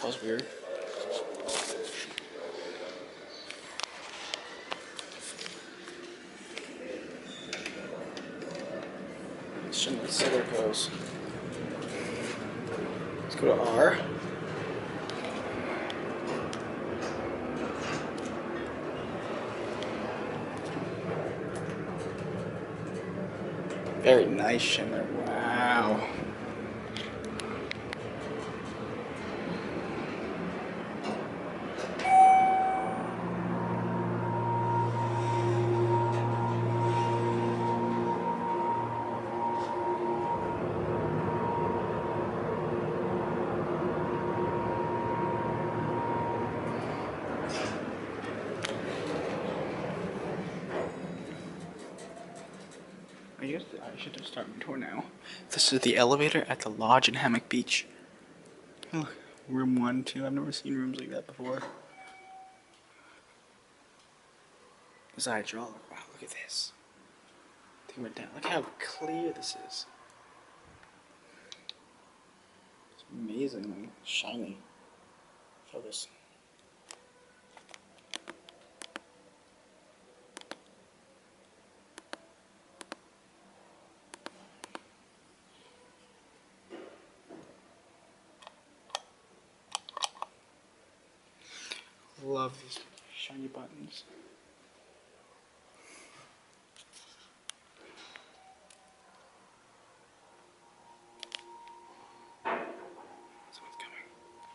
That was weird. Schindler, let's see where it goes. Let's go to R. Very nice, Schindler. Wow. I should just start my tour now. This is the elevator at the lodge in Hammock Beach. Oh, room 1, 2. I've never seen rooms like that before. This hydraulic. Wow, look at this. Take it down. Look how clear this is. It's amazingly shiny. Focus. Love these shiny buttons. Someone's coming.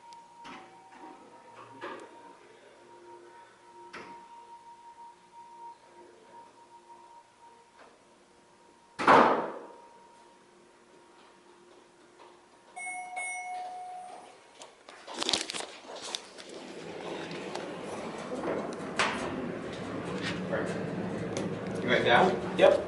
You went down? Yep.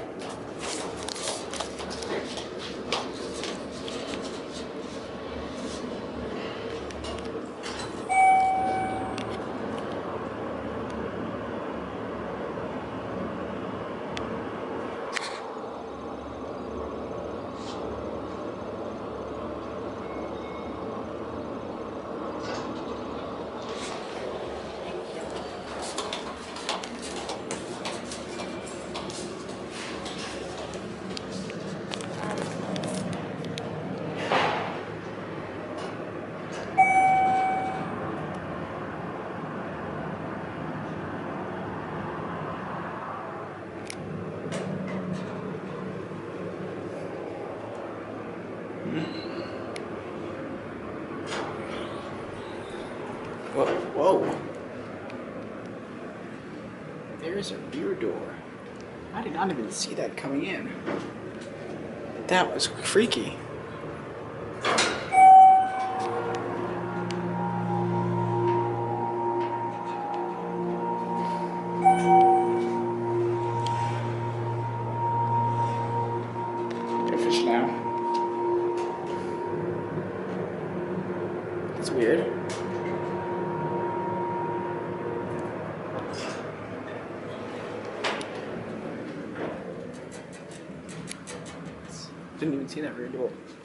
Whoa. There's a rear door. I did not even see that coming in. That was freaky. They're fish now. That's weird. Didn't even see that rear door.